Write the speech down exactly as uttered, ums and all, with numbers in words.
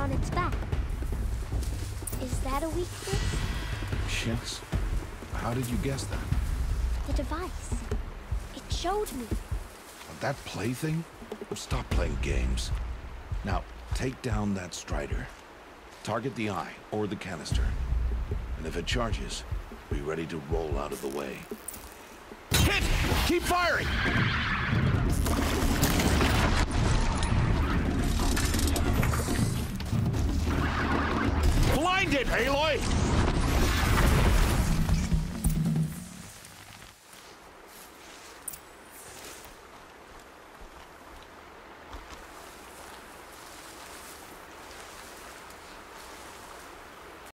on its back. Is that a weakness? Yes. How did you guess that? The device. It showed me. That plaything? Stop playing games. Now, take down that Strider. Target the eye or the canister. And if it charges, be ready to roll out of the way. Hit! Keep firing! Blind it, Aloy!